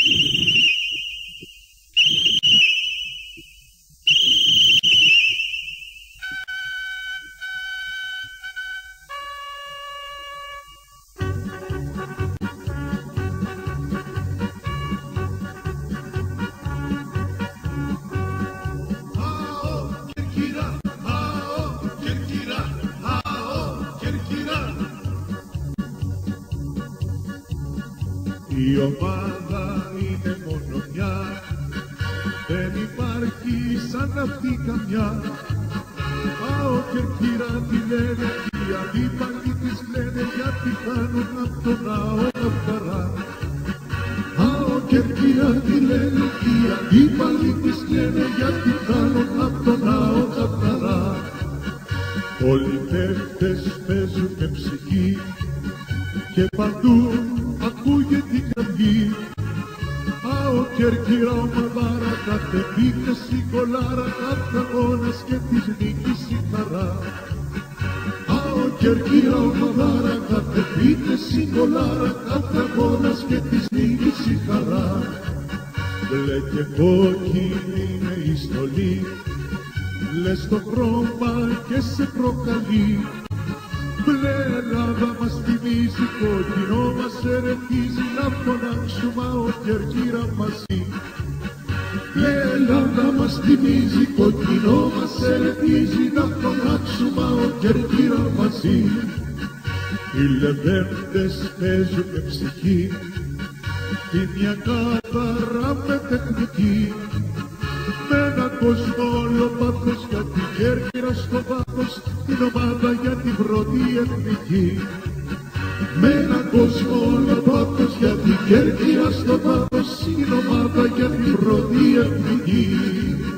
Η ομάδα είναι μόνο μια, δεν υπάρχει σαν αυτή καμιά. Πάω Κερκύρα τη λένε, οι αντίπαλοι της λένε, γιατί κάνουν απ' το ναό χαρά. Πάω Κερκύρα τη λένε, οι αντίπαλοι της λένε, γιατί κάνουν απ' το ναό χαρά. Όλοι παίχτες παίζουν με ψυχή και παντού ακούγεται η κραυγή. Πάω Κερκύρα ομαδάρα, κάθε επίθεση κολάρα, κάθε αγώνας και της νίκης η χαρά. Πάω Κερκύρα ομαδάρα, κάθε επίθεση κολάρα, κάθε αγώνας και της νίκης η χαρά. Μπλε και κόκκινη είναι η στολή, λες το χρώμα και σε προκαλεί. Μπλε Ελλάδα μας θυμίζει, κόκκινο μας ερεθίζει, να φωνάξουμε ο Κερκύρα μαζί. Μπλε Ελλάδα μας θυμίζει, κόκκινο μας ερεθίζει, να φωνάξουμε ο Κερκύρα μαζί. Οι λεβέντες παίζουν με ψυχή, τη μια καθαρά με τεχνική. Με έναν κόσμο όλο πάθος για την Κέρκυρα στο βάθος, την ομάδα για την πρώτη εθνική. Με έναν κόσμο όλο πάθος για την Κέρκυρα στο βάθος, την ομάδα για την πρώτη εθνική.